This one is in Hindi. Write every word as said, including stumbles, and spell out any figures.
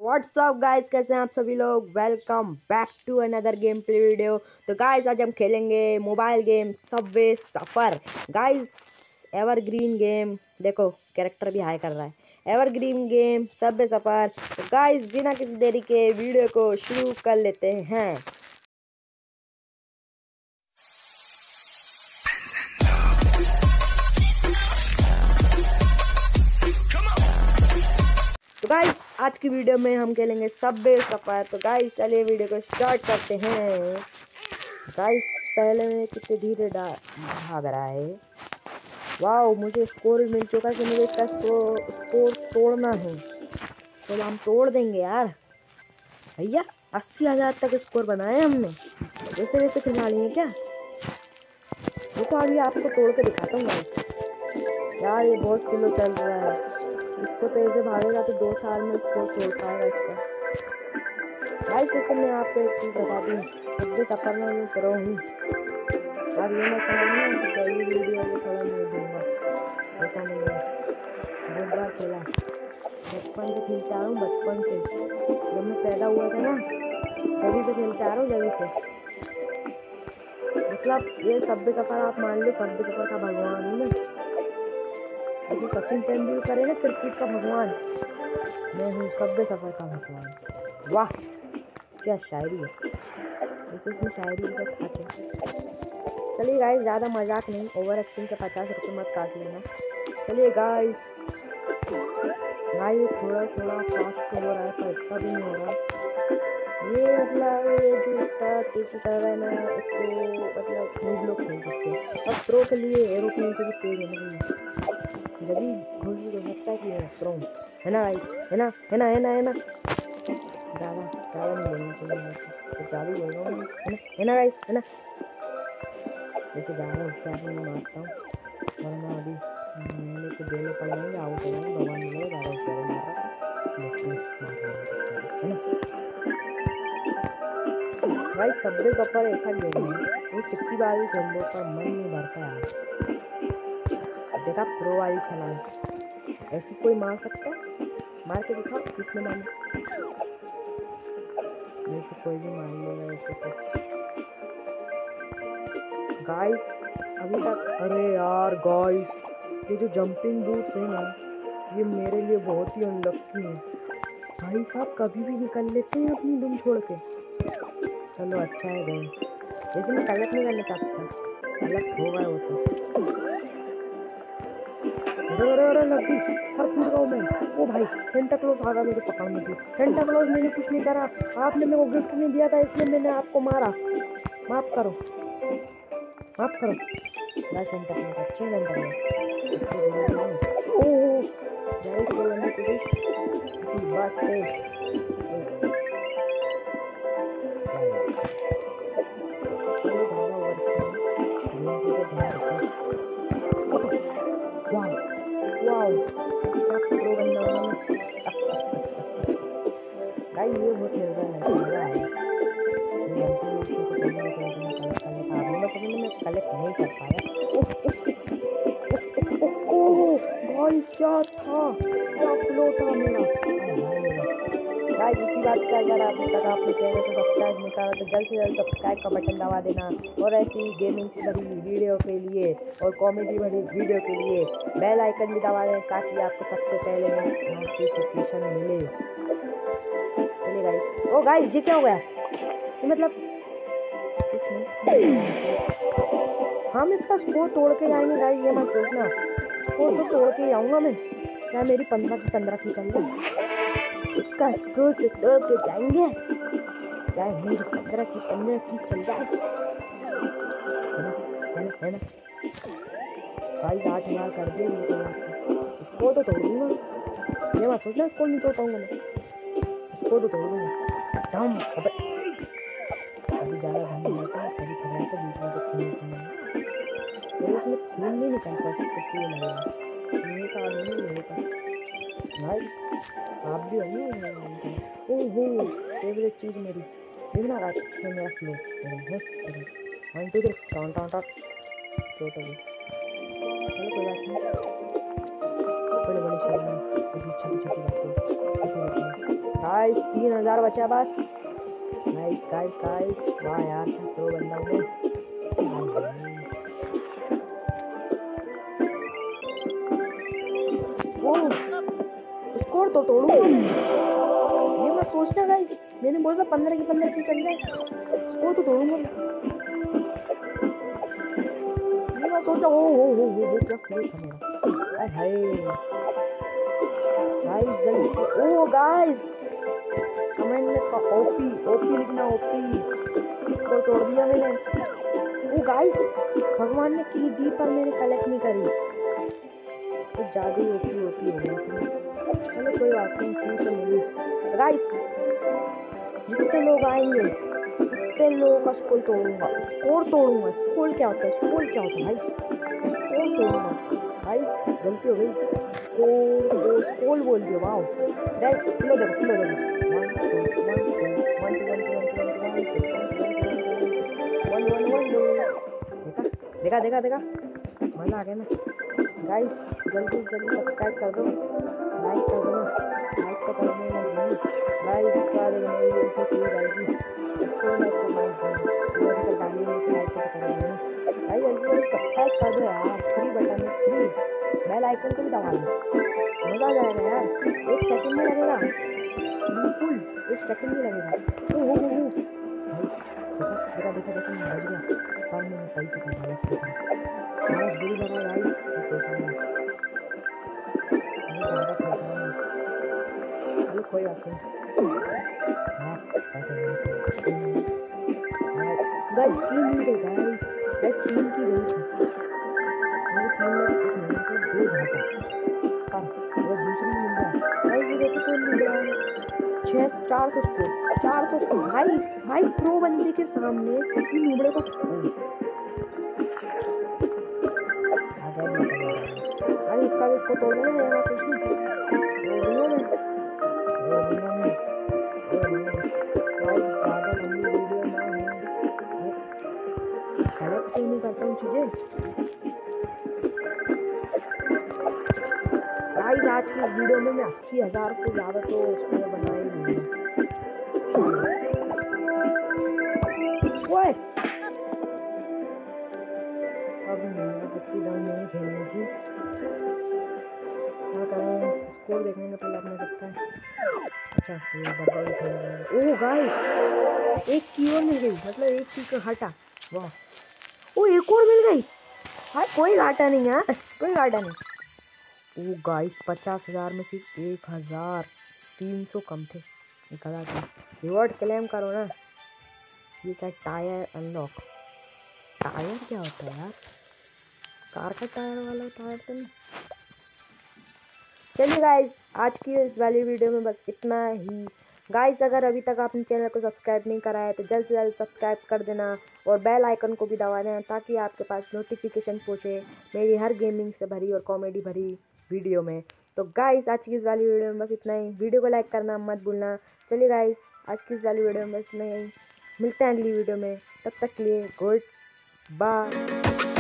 व्हाट्सअप गाइस, कैसे हैं आप सभी लोग। Welcome back to another game play video. तो गाइस आज हम खेलेंगे mobile game subway surfer. Guys evergreen game, देखो कैरेक्टर भी हाई कर रहा है। Evergreen game subway surfer. तो गाइस बिना किसी देरी के वीडियो को शुरू कर लेते हैं। तो गाइस आज की वीडियो में हम खेलेंगे सबवे सफर। तो गाइस चलिए वीडियो को स्टार्ट करते हैं। गाइस पहले में कितने धीरे भाग रहा है। वाओ, मुझे स्कोर मिल चुका है कि मुझे इसका स्कोर स्कोर तोड़ना है। तो हम तोड़ देंगे यार भैया। अस्सी हजार तक स्कोर बनाए हमने। वैसे वैसे खिला लिए क्या। देखो अभी आपको तोड़ के दिखाता हूँ यार। ये बहुत स्लो चल रहा है। इसको तो ऐसे भागेगा तो दो साल में इसको तोड़ पाएगा इसका। गाइस जैसे मैं आपको एक चीज़ बता दूँ, सबवे सफर में मैं प्रो हूँ। अब ये मैं समझना कि पहली वीडियो में थोड़ा नहीं दूँगा, ऐसा नहीं है। बहुत बार खेला, बचपन से खेलता आ रहा हूँ। बचपन से जब मैं पैदा हुआ था ना तभी से खेलता आ रहा हूँ, जभी से। मतलब ये सबवे सफर आप मान लो सबवे सफर का भगवान हूँ मैं। जैसे सचिन तेंदुलकर है ना क्रिकेट का भगवान, मैं हूँ सबवे सफर का भगवान। वाह क्या शायरी है। जैसे इसमें शायरी भी सब खाते। चलिए गाइस ज़्यादा मजाक नहीं, ओवर एक्टिंग के पचास रुपये मत काट लेना। चलिए गाइस गाइस थोड़ा थोड़ा फास्ट हो रहा है पर इतना भी नहीं हो रहा। ये मतलब जो इसका तेजी कर रहा है ना, इसको मतलब मूव लोग खेल सकते हैं। और प्रो के लिए एरोप्लेन से भी तेज होना चाहिए, जभी घुस हो सकता है कि है प्रो है ना गाइस। है ना है ना है ना है ना ज़्यादा ज़्यादा नहीं बोलना चाहिए, तो ज़्यादा ही बोल रहा हूँ। है ना है ना गाइस है ना। जैसे ज़्यादा होशियार मैं मारता हूँ, वरना अभी मेरे को देने पड़ जाएंगे, आउट हो जाएंगे। भगवान ने बोला ज़्यादा होशियार मार रहा है ना भाई। सबवे सफर ऐसा गेम है वो कितनी बार भी खेल लो पर मन नहीं भरता यार। देखा प्रो वाली छलांग, ऐसी कोई मार सकता है। मार के दिखा किसने मारी। ऐसे कोई भी मार लेगा ऐसे तो। गाइस अभी तक, अरे यार गाइस ये जो जंपिंग बूट्स है ना, ये मेरे लिए बहुत ही अनलक्की है। भाई साहब कभी भी निकल लेते हैं अपनी दुम छोड़ के। चलो अच्छा है गए। जैसे मैं कलेक्ट नहीं करना चाहता, कलेक्ट होगा वो तो। अरे अरे अरे लग गई, हर कूद रहा हूँ मैं। ओ भाई सेंटा क्लॉज आ गया मुझे पकड़ने की। सेंटा क्लॉज मैंने कुछ नहीं करा, आपने मेरे को गिफ्ट नहीं दिया था इसलिए मैंने आपको मारा। माफ करो माफ करो। यार सेंटा क्लॉज अच्छे हैं। सेंटा क्लॉज ओह यार इसको करने की कोशिश बात है। वाओ वाओ क्या प्रो बंदा हूँ मैं। भाई ये बहुत मजा है, मजा आया। मैं कलेक्ट नहीं कर पाया। भाई क्या था, क्या फ्लो था मेरा। गाइस इसी बात का अगर अभी तक आपने चैनल को सब्सक्राइब नहीं करा तो जल्द से जल्द सब्सक्राइब का बटन दबा देना। और ऐसी गेमिंग से भरी वीडियो के लिए और कॉमेडी भरी वीडियो के लिए बेल आइकन भी दबा दें ताकि आपको सबसे पहले नोटिफिकेशन मिले। चलिए गाइस, ओ गाइस ये क्या हो गया। ये मतलब हम इसका स्कोर तोड़ के जाएंगे गाइस, ये मत सोचना। स्कोर तो तोड़ के जाऊंगा मैं, क्या मेरी पंद्रह की पंद्रह की चल रही, इसका स्कोर तो तोड़ के जाएंगे, चाहे मेरी पंद्रह की पंद्रह की चल जाए। है ना है ना गाइस आठ हजार कर दिए। स्कोर तो तोड़ दूंगा, ये मत सोचना स्कोर नहीं तोड़ पाऊंगा मैं। स्कोर तो तोड़ दूंगा दम। अभी ज़्यादा धम नहीं आता है, सभी खबर से बीच में तो खून खून मेरे इसमें खून नहीं निकलता सकते। ये लगा नहीं का नहीं नहीं का भाई, आप भी हो ना। ओहो फेवरेट चीज़ मेरी देखना रात में मेरा फ्लो है। One two three town town town totally. चलो कोई बात नहीं, बड़े बड़े छोड़ना, ऐसी छोटी छोटी बातें होती रहती हैं। गाइस तीन हजार बचा बस। नाइस गाइस गाइस, वाह यार क्या प्रो बंदा हूँ मैं। ओह स्कोर तो तोड़ूंगा मैं, ये मत सोचना गाइस, मैंने बोला था पंद्रह की पंद्रह की चल जाए, स्कोर तो तोड़ूंगा मैं, ये मत सोचना। ओ हो हो हो हो क्या प्ले था मेरा। हाय हाय गाइस जल्दी से, ओ गाइस कमेंट में का ओपी ओपी लिखना, ओपी स्कोर तोड़ दिया मैंने। ओ गाइस भगवान ने की दी पर मैंने कलेक्ट नहीं करी, तो ज्यादा ही ओपी ओपी हो गई। चलो कोई बात नहीं, फ्री से मिली। गाइस जितने लोग आएंगे उतने लोगों का स्कोर तोड़ूंगा, स्कोर तोड़ूंगा। स्कोर क्या होता है, स्कोर क्या होता है भाई, स्कोर तोड़ूंगा। गाइस गलती हो गई, स्कोर दो स्कोर बोल दिया। वाओ गाइस किलो देखो, किलो देखो, one two one two one two one two one two one two one two one two देखा देखा देखा, मजा आ गया ना। गाइस जल्दी जल्दी सब्सक्राइब कर दो, लाइक कर दो, लाइक तो करने लगी गाइस। इसके बाद एक नई वीडियो की सीरीज आएगी, इसको लाइक करना है, वीडियो तक डालनी है तो लाइक कैसे करेंगे गाइस। जल्दी जल्दी सब्सक्राइब कर दो यार, फ्री बटन है फ्री, बेल आइकन को भी दबा दो, मजा आ जाएगा यार। एक सेकंड में लगेगा, बिल्कुल एक सेकंड में लगेगा। ओ हो हो हो गाइस देखा देखा देखा मैं बच गया, पर मैंने पैसे कमाए इसके साथ, आज बुरी लगा गाइस। इस सोशल में ज़्यादा खेल रहा हूँ, चलो कोई बात नहीं। हाँ पैसे गाइस तीन मिल गए गाइस, गाइस तीन की गई थी मेरे, तीन में से एक मिला था, दो घाटा पर वो दूसरी मिल जाए गाइस। ये देखो कोई मिल रहा है छः चार सौ स्कोर, चार सौ स्कोर भाई भाई प्रो बंदे के सामने किसी नूबड़े को आ गया नहीं समझ रहा है। इसका भी इसको तोड़ने में मैं सोचूं तोड़ूंगा मैं, तोड़ूंगा मैं, तोड़ूंगा गाइस। ज़्यादा लंबी वीडियो ना हो, कलेक्ट क्यों नहीं करता हूँ चीज़ें गाइस। आज की इस वीडियो में मैं अस्सी हज़ार से ज़्यादा तो स्कोर बना ही नहीं है। ओए अब नहीं कितनी दम नहीं खेलने की, क्या करें, स्कोर देखने का पहले अपने सकता है। अच्छा ये डब्बा भी खेल रहा है। ओह गाइस एक की और मिल गई, मतलब एक की का हटा, वाह। ओ एक और मिल गई, हाँ कोई घाटा नहीं यार, कोई घाटा नहीं। ओ गाइस पचास हजार में सिर्फ एक हजार तीन सौ कम थे, एक हजार का रिवॉर्ड क्लेम करो ना। ये क्या टायर अनलॉक, टायर क्या होता है यार, कार का टायर वाला टायर तो नहीं। चलिए गाइस आज की इस वाली वीडियो में बस इतना ही गाइस। अगर अभी तक आपने चैनल को सब्सक्राइब नहीं करा है तो जल्द से जल्द सब्सक्राइब कर देना और बेल आइकन को भी दबा देना, ताकि आपके पास नोटिफिकेशन पहुँचे मेरी हर गेमिंग से भरी और कॉमेडी भरी वीडियो में। तो गाइस आज की इस वाली वीडियो में बस इतना ही, वीडियो को लाइक करना मत भूलना। चलिए गाइस आज की इस वाली वीडियो में बस इतना ही, मिलते हैं अगली वीडियो में, तब तक के लिए गुड बाय।